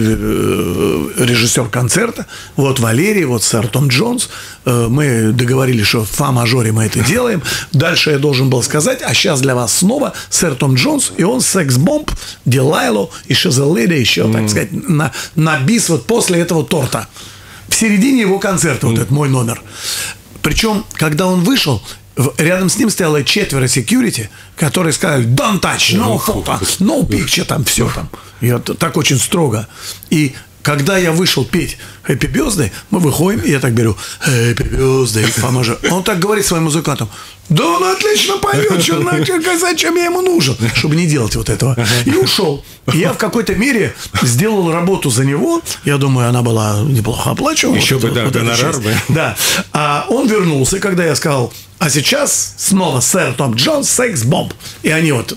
Speaker 3: режиссер концерта, вот Валерий, вот сэр Том Джонс. Мы договорились, что в фа-мажоре мы это делаем. Дальше я должен был сказать, а сейчас для вас снова сэр Том Джонс, и он секс-бомб, Делайло, и Шизеледа еще, mm. так сказать, на, на бис вот после этого торта. В середине его концерта, mm. вот это мой номер. Причем, когда он вышел, рядом с ним стояло четверо секьюрити, которые сказали don't touch, no photo, no picture, там все там. И вот так очень строго. И когда я вышел петь Happy Birthday, мы выходим, и я так беру Happy Birthday, фа-мажор. Он так говорит своим музыкантам, да он отлично поет, что, зачем я ему нужен, чтобы не делать вот этого. И ушел. И я в какой-то мере сделал работу за него. Я думаю, она была неплохо оплачиваема.
Speaker 2: Еще
Speaker 3: вот
Speaker 2: бы, да, гонорар бы.
Speaker 3: Да. А он вернулся, когда я сказал, а сейчас снова сэр Том Джонс, секс-бомб. И они вот,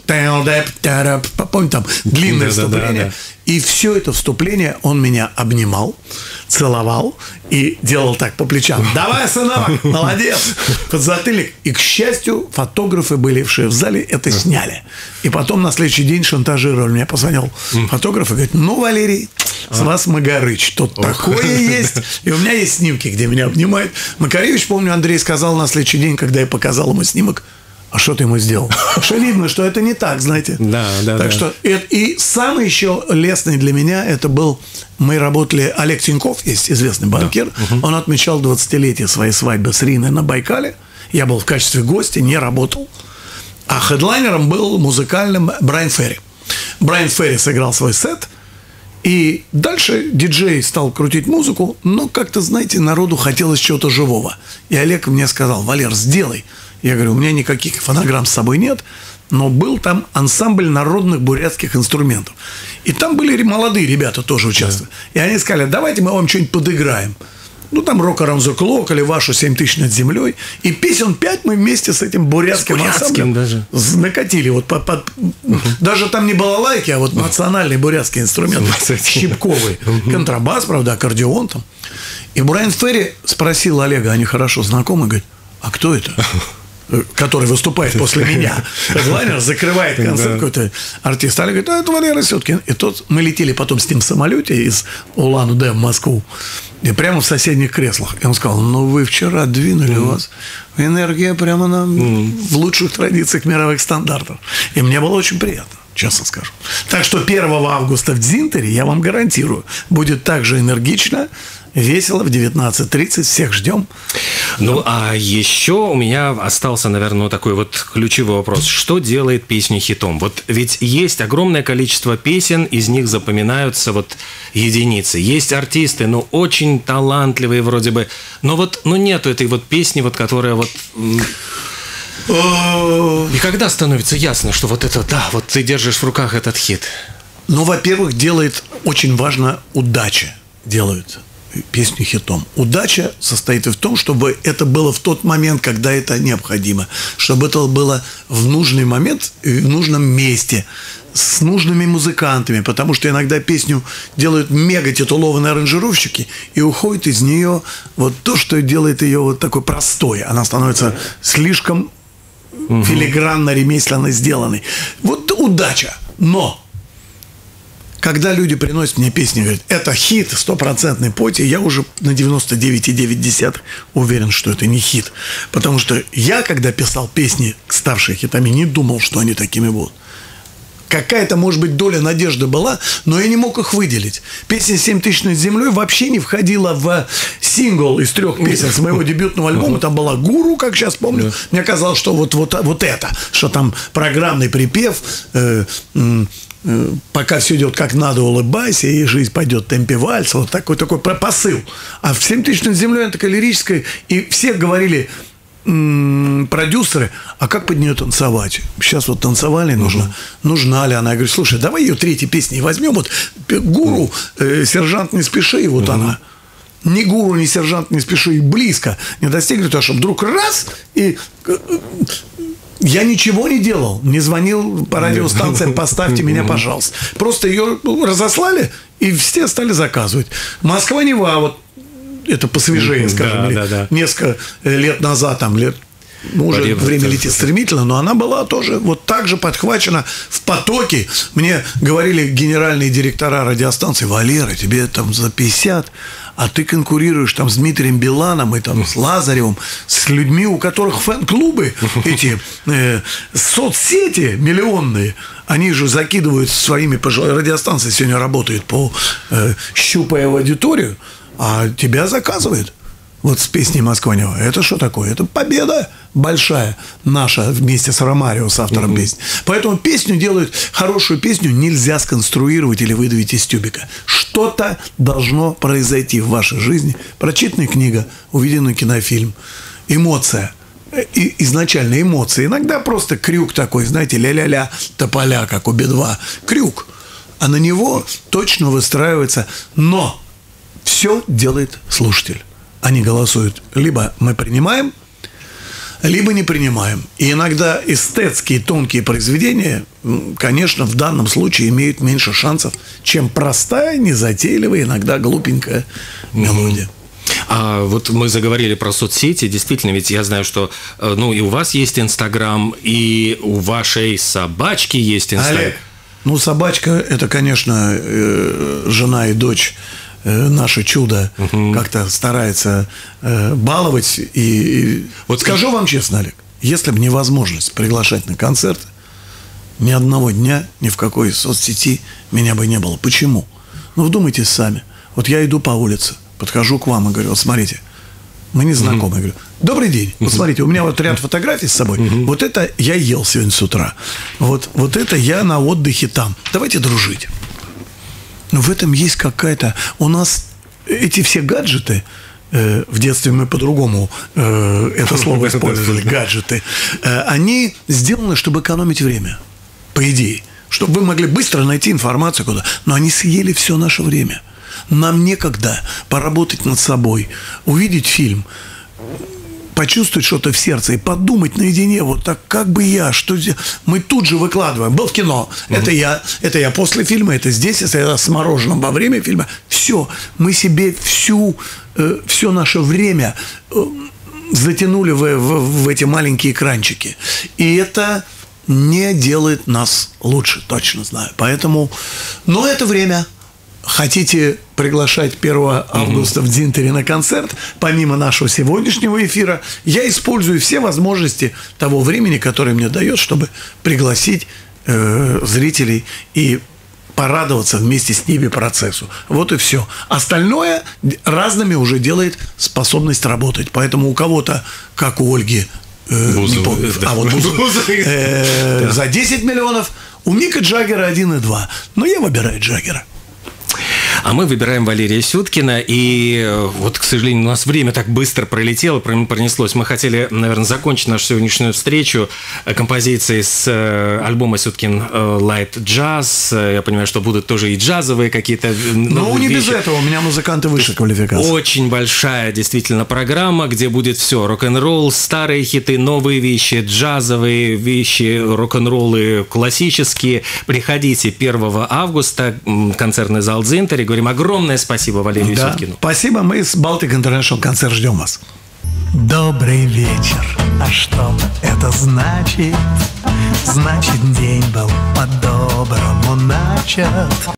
Speaker 3: помните, там длинное вступление. И все это вступление он меня обнимал, целовал и делал так по плечам. Давай, сынок, молодец. Подзатыльник. И, к счастью, фотографы, бывшие в зале, это сняли. И потом на следующий день шантажировали. Мне позвонил фотограф и говорит, ну, Валерий, с вас Магарыч. Тут такое есть. И у меня есть снимки, где меня обнимают. Макаревич, помню, Андрей сказал на следующий день, когда я показал ему снимок, а что ты ему сделал? Что видно, что это не так, знаете.
Speaker 2: Да, да,
Speaker 3: так
Speaker 2: да.
Speaker 3: что и, и самый еще лестный для меня это был, мы работали, Олег Тиньков, есть известный банкир, да. угу. Он отмечал двадцатилетие своей свадьбы с Риной на Байкале. Я был в качестве гостя, не работал. А хедлайнером был музыкальным Брайан Ферри. Брайан Ферри сыграл свой сет. И дальше диджей стал крутить музыку, но как-то, знаете, народу хотелось чего-то живого. И Олег мне сказал, Валер, сделай. Я говорю, у меня никаких фонограмм с собой нет, но был там ансамбль народных бурятских инструментов. И там были молодые ребята тоже участвовали. Да. И они сказали, давайте мы вам что-нибудь подыграем. Ну, там «Rock Around the Clock» или «Вашу семь тысяч над землей». И песен пять мы вместе с этим бурятским, ансамблем
Speaker 2: даже
Speaker 3: накатили. Вот под, под, uh-huh. Даже там не балалайки, а вот национальный бурятский инструмент. Щипковый. Контрабас, правда, аккордеон там. И Брайан Ферри спросил Олега, они хорошо знакомы, говорит, а кто это? Который выступает после меня. Хедлайнер закрывает концерт, какой-то артист. Олег говорит, а это Валера Сюткин. И тот, мы летели потом с ним в самолете из Улан-Удэ в Москву. И прямо в соседних креслах. И он сказал, ну вы вчера двинули, mm. у вас энергия прямо на, mm. в лучших традициях мировых стандартов. И мне было очень приятно, честно скажу. Так что первого августа в Дзинтере, я вам гарантирую, будет так же энергично весело в девятнадцать тридцать. Всех ждем.
Speaker 2: Ну, а еще у меня остался, наверное, такой вот ключевой вопрос. Что делает песню хитом? Вот ведь есть огромное количество песен, из них запоминаются вот единицы. Есть артисты, ну, очень талантливые вроде бы, но вот, ну, нету этой вот песни, вот, которая вот... И когда становится ясно, что вот это, да, вот ты держишь в руках этот хит?
Speaker 3: Ну, во-первых, делает, очень важно, удача делают песню хитом. Удача состоит в том, чтобы это было в тот момент, когда это необходимо. Чтобы это было в нужный момент, в нужном месте, с нужными музыкантами. Потому что иногда песню делают мега титулованные аранжировщики, и уходит из нее вот то, что делает ее вот такой простой. Она становится слишком угу. филигранно-ремесленно сделанной. Вот удача. Но когда люди приносят мне песни и говорят, это хит, стопроцентный пойте, я уже на девяносто девять и девять десятых уверен, что это не хит. Потому что я, когда писал песни, ставшие хитами, не думал, что они такими будут. Какая-то, может быть, доля надежды была, но я не мог их выделить. Песня «Семь тысяч над землей» вообще не входила в сингл из трех песен с моего дебютного альбома. Там была «Гуру», как сейчас помню. Мне казалось, что вот, вот, вот это, что там программный припев, э, э, пока все идет как надо, улыбайся, и жизнь пойдет в темпе вальса. Вот такой, такой посыл. А в «Семь тысяч над землей» она такая лирическая. И все говорили... продюсеры, а как под нее танцевать? Сейчас вот танцевали, нужно, угу. нужна ли она? Я говорю, слушай, давай ее третьей песней возьмем, вот «Гуру», э, «Сержант, не спеши», и вот угу. она. Ни «Гуру», ни «Сержант, не спеши» и близко не достигли того, что вдруг раз, и я ничего не делал, не звонил по радиостанциям, поставьте меня, пожалуйста. Просто ее разослали, и все стали заказывать. Москва-Нева, вот это посвежее, скажем, да, да, да. несколько лет назад, там, лет, ну, уже Поребно, время летит стремительно, но она была тоже вот так же подхвачена в потоке. Мне говорили генеральные директора радиостанций: Валера, тебе там за пятьдесят, а ты конкурируешь там с Дмитрием Биланом и там с Лазаревым, с людьми, у которых фэн-клубы, эти э, соцсети миллионные, они же закидывают своими, радиостанции сегодня работают по э, щупая в аудиторию, а тебя заказывают. Вот с песней «Москва-Нева». Это что такое? Это победа большая наша вместе с Ромарио, с автором угу. песни. Поэтому песню делают, хорошую песню нельзя сконструировать или выдавить из тюбика. Что-то должно произойти в вашей жизни. Прочитанная книга, увиденный кинофильм, эмоция. И изначально эмоции. Иногда просто крюк такой, знаете, ля-ля-ля, тополя, как у Би два. Крюк. А на него точно выстраивается. Но все делает слушатель. Они голосуют, либо мы принимаем, либо не принимаем. И иногда эстетские тонкие произведения, конечно, в данном случае имеют меньше шансов, чем простая, незатейливая, иногда глупенькая мелодия.
Speaker 2: А вот мы заговорили про соцсети. Действительно, ведь я знаю, что ну, и у вас есть Инстаграм, и у вашей собачки есть Инстаграм.
Speaker 3: Олег, ну, собачка – это, конечно, жена и дочь. Наше чудо угу. как-то старается э, баловать. И, и... Вот скажу вам честно, Олег, если бы невозможность приглашать на концерты, ни одного дня, ни в какой соцсети меня бы не было. Почему? Ну, вдумайтесь сами. Вот я иду по улице, подхожу к вам и говорю: вот смотрите, мы не знакомы. Угу. Я говорю: добрый день, вот смотрите, у меня вот ряд фотографий с собой. Угу. Вот это я ел сегодня с утра. Вот, вот это я на отдыхе там. Давайте дружить. Но в этом есть какая-то... У нас эти все гаджеты, э, в детстве мы по-другому э, это слово использовали, гаджеты, э, они сделаны, чтобы экономить время, по идее. Чтобы вы могли быстро найти информацию куда. Но они съели все наше время. Нам некогда поработать над собой, увидеть фильм, почувствовать что-то в сердце и подумать наедине, вот так, как бы я, что мы тут же выкладываем. Был в кино, угу. это я, это я после фильма, это здесь, это я с мороженым во время фильма. Все, мы себе всю, э, все наше время э, затянули в, в, в эти маленькие экранчики. И это не делает нас лучше, точно знаю. Поэтому, но это время. Хотите приглашать первого августа угу. в Дзинтере на концерт, помимо нашего сегодняшнего эфира, я использую все возможности того времени, которое мне дает, чтобы пригласить э, зрителей и порадоваться вместе с ними процессу. Вот и все. Остальное разными уже делает способность работать. Поэтому у кого-то, как у Ольги, э, не помню, а вот э, за десять миллионов, у Мика Джаггера один и два. Но я выбираю Джаггера.
Speaker 2: А мы выбираем Валерия Сюткина, и вот, к сожалению, у нас время так быстро пролетело, пронеслось. Мы хотели, наверное, закончить нашу сегодняшнюю встречу композицией с альбома Сюткин Light Jazz. Я понимаю, что будут тоже и джазовые какие-то
Speaker 3: Ну, не
Speaker 2: вещи.
Speaker 3: без этого, у меня музыканты высшей квалификации.
Speaker 2: Очень большая, действительно, программа, где будет все. Рок-н-ролл, старые хиты, новые вещи, джазовые вещи, рок-н-роллы классические. Приходите первого августа, концертный зал Дзинтари. Говорим огромное спасибо Валерию
Speaker 3: Да.
Speaker 2: Сюткину.
Speaker 3: Спасибо, мы с Baltic International концерт ждем вас.
Speaker 4: Добрый вечер, а что это значит? Значит, день был по-доброму начат.